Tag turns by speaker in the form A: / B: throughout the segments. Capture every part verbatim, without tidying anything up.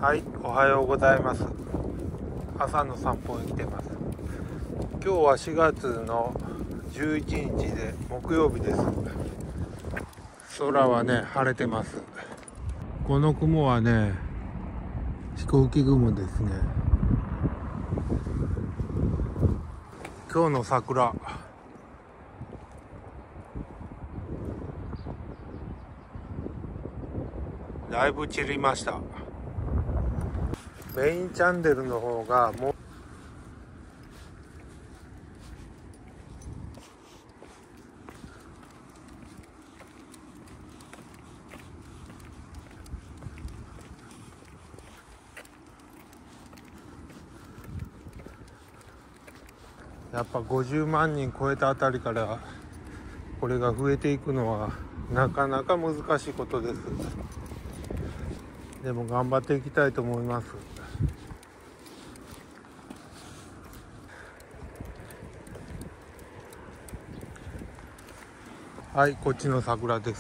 A: はい、おはようございます。朝の散歩に来てます。今日はしがつのじゅういちにちで木曜日です。空はね、晴れてます。この雲はね、飛行機雲ですね。今日の桜、だいぶ散りました。メインチャンネルの方がもうやっぱごじゅうまんにん超えたあたりからこれが増えていくのはなかなか難しいことです。でも頑張っていきたいと思います。はい、こっちの桜です。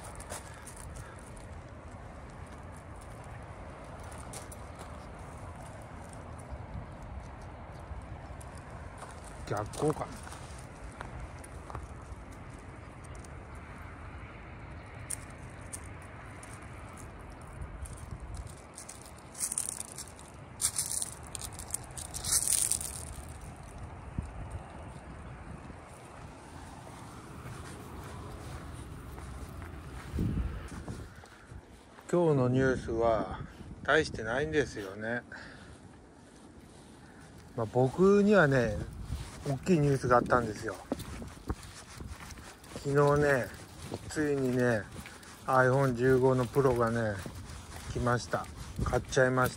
A: 逆光かな。今日のニュースは大してないんですよね。まあ、僕にはね、大きいニュースがあったんですよ。昨日ね、ついにね、アイフォンじゅうご のプロがね、来ました。買っちゃいました。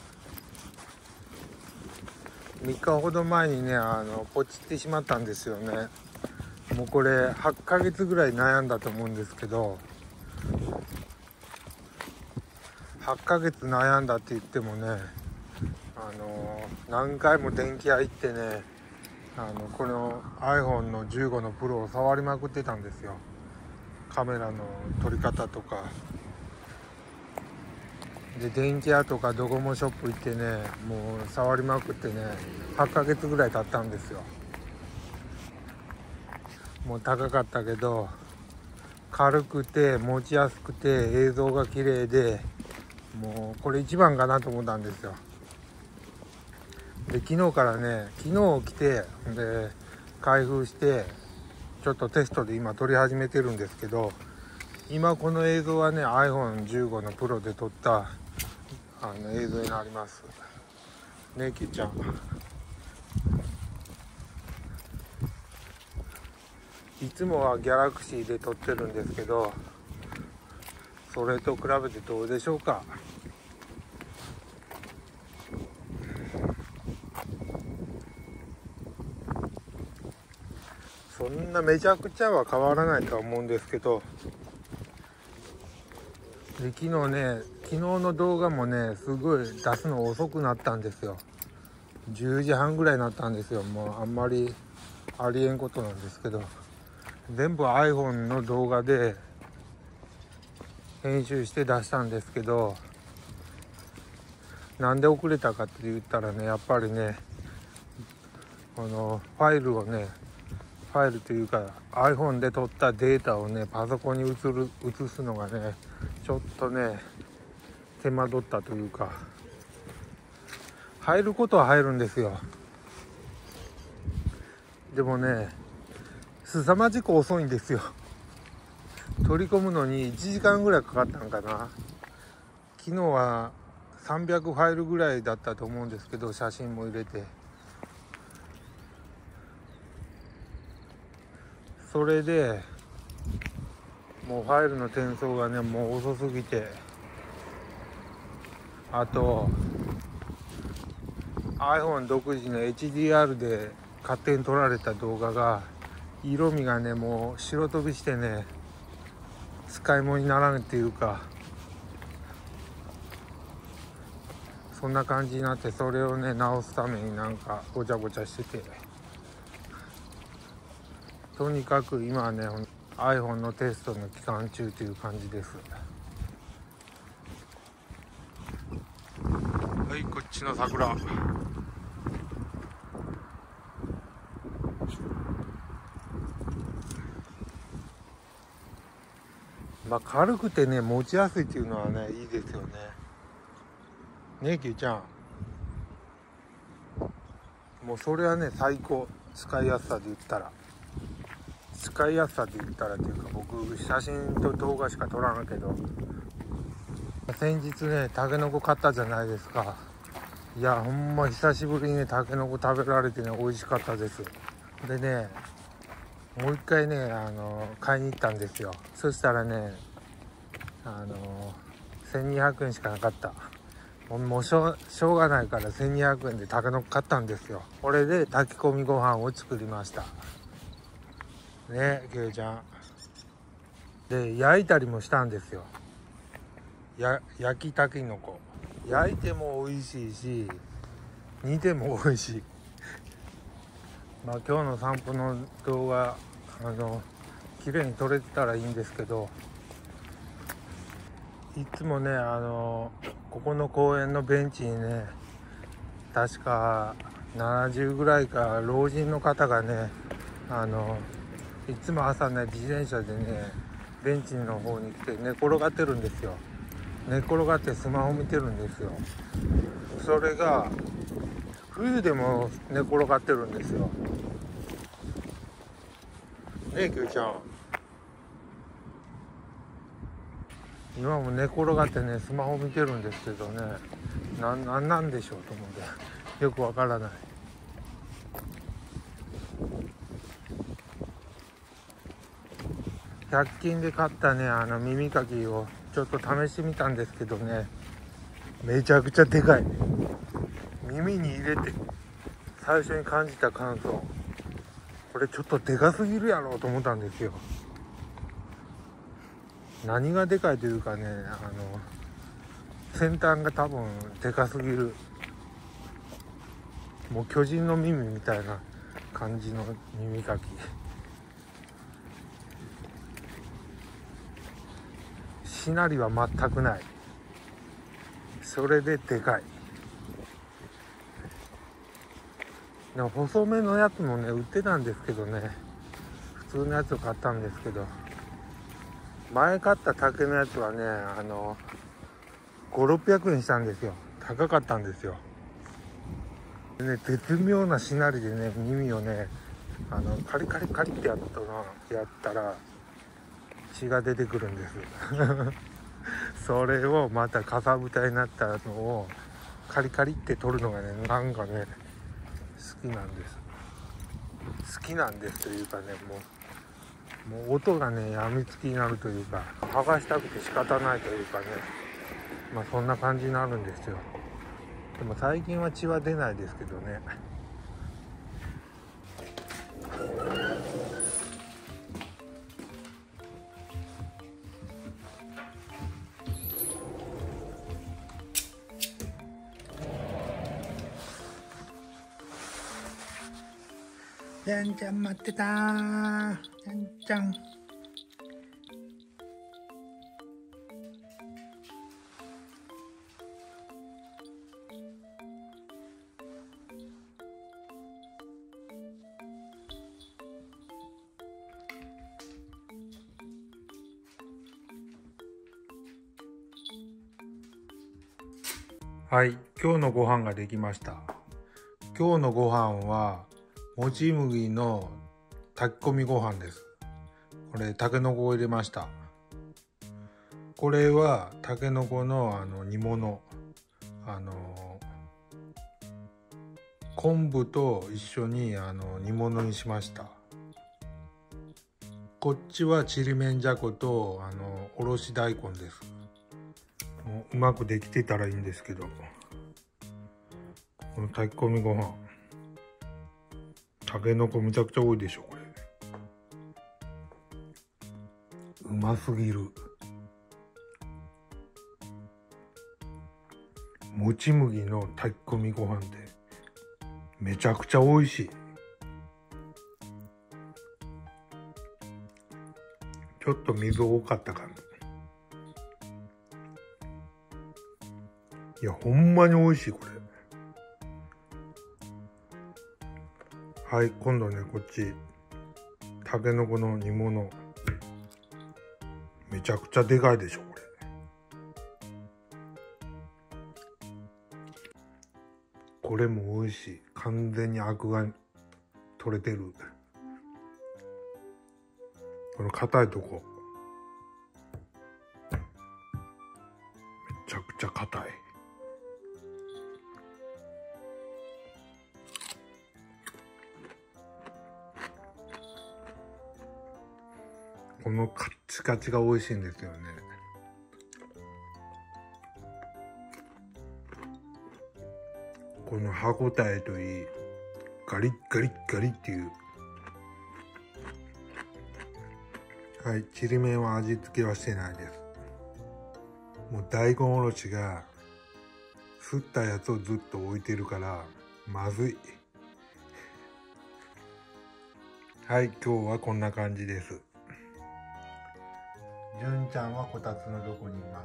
A: みっかほど前にね、あのポチってしまったんですよね。もうこれはちかげつぐらい悩んだと思うんですけど、はちかげつ悩んだって言ってもね、あの何回も電気屋行ってね、あのこの アイフォン のじゅうごのプロを触りまくってたんですよ。カメラの撮り方とかで、電気屋とかドコモショップ行ってね、もう触りまくってね、はちかげつぐらい経ったんですよ。もう高かったけど軽くて持ちやすくて映像が綺麗で、もうこれ一番かなと思ったんですよ。で、昨日からね、昨日来てで開封してちょっとテストで今撮り始めてるんですけど、今この映像はね アイフォンじゅうご のプロで撮ったあの映像になりますね。きゅうちゃん、いつもはギャラクシーで撮ってるんですけど、それと比べてどうでしょうか。そんなめちゃくちゃは変わらないとは思うんですけど、で昨日ね、昨日の動画もね、すごい出すの遅くなったんですよ。じゅうじはんぐらいになったんですよ。もうあんまりありえんことなんですけど、全部 アイフォン の動画で編集して出したんですけど、なんで遅れたかって言ったらね、やっぱりね、このファイルをね、ファイルというか アイフォン で撮ったデータをね、パソコンに移る移すのがね、ちょっとね手間取ったというか、入ることは入るんですよ。でもね、凄まじく遅いんですよ。取り込むのにいちじかんぐらいかかったのかな。昨日はさんびゃくファイルぐらいだったと思うんですけど、写真も入れて、それでもうファイルの転送がね、もう遅すぎて、あと アイフォン 独自の エイチディーアール で勝手に撮られた動画が色味がね、もう白飛びしてね、使い物にならないっていうか、そんな感じになって、それをね直すためになんかごちゃごちゃしてて、とにかく今はね アイフォン のテストの期間中という感じです。 い、こっちの桜。まあ軽くてね、持ちやすいっていうのはね、いいですよね。ねえ、きゅうちゃん。もうそれはね、最高。使いやすさで言ったら。使いやすさで言ったらっていうか、僕、写真と動画しか撮らんけど、先日ね、タケノコ買ったじゃないですか。いや、ほんま久しぶりにね、タケノコ食べられてね、美味しかったです。でね、もう一回ね、あの、買いに行ったんですよ。そしたらね、あの、せんにひゃくえんしかなかった。もうしょう、しょうがないからせんにひゃくえんでタケノコ買ったんですよ。これで炊き込みご飯を作りました。ね、ケイちゃん。で、焼いたりもしたんですよ。や、焼きたけのこ。焼いても美味しいし、煮ても美味しい。まあ今日の散歩の動画、あの、綺麗に撮れてたらいいんですけど、いつもね、あの、ここの公園のベンチにね、確かななじゅうぐらいか老人の方がね、あの、いつも朝ね、自転車でね、ベンチの方に来て寝転がってるんですよ。寝転がってスマホ見てるんですよ。それが、冬でも寝転がってるんですよ。ねえ、キュウちゃん。今も寝転がってね、スマホ見てるんですけどね、な、なんなんでしょうと思うんで、よくわからない。ひゃく均で買ったね、あの耳かきをちょっと試してみたんですけどね、めちゃくちゃでかい。耳に入れて最初に感じた感想、これちょっとでかすぎるやろと思ったんですよ。何がでかいというかね、あの先端が多分でかすぎる。もう巨人の耳みたいな感じの耳かき。しなりは全くない。それででかい。でも細めのやつもね売ってたんですけどね、普通のやつを買ったんですけど、前買った竹のやつはね、あのごろっぴゃくえんしたんですよ。高かったんですよ。でね、絶妙なしなりでね、耳をね、あのカリカリカリってやったなやったら血が出てくるんですそれをまたかさぶたになったのをカリカリって取るのがね、なんかね好きなんです好きなんですというかね、もうもう音がねやみつきになるというか、剥がしたくて仕方ないというかね、まあそんな感じになるんですよ。でも最近は血は出ないですけどね。ちゃんちゃん待ってたー。ちゃんちゃん。はい、今日のご飯ができました。今日のご飯はもち麦の炊き込みご飯です。これタケノコを入れました。これはタケノコのあの煮物、あの昆布と一緒にあの煮物にしました。こっちはちりめんじゃことあのおろし大根です。もううまくできてたらいいんですけど、この炊き込みご飯、タケノコむちゃくちゃ多いでしょこれ。うますぎる。もち麦の炊き込みご飯でめちゃくちゃ美味しい。ちょっと水多かったかな。 いやほんまに美味しいこれ。はい、今度ねこっちたけのこの煮物、めちゃくちゃでかいでしょこれ。これも美味しい。完全にアクが取れてる。この硬いとこめちゃくちゃ硬い。このカッチカチが美味しいんですよね。この歯ごたえといい、ガリッガリッガリッっていう。はい、ちりめんは味付けはしてないです。もう大根おろしがすったやつをずっと置いてるからまずい。はい、今日はこんな感じです。純ちゃんはこたつのどこにいます。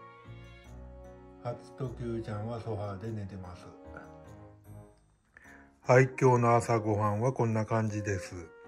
A: 初ときゅうちゃんはソファーで寝てます。はい、今日の朝ごはんはこんな感じです。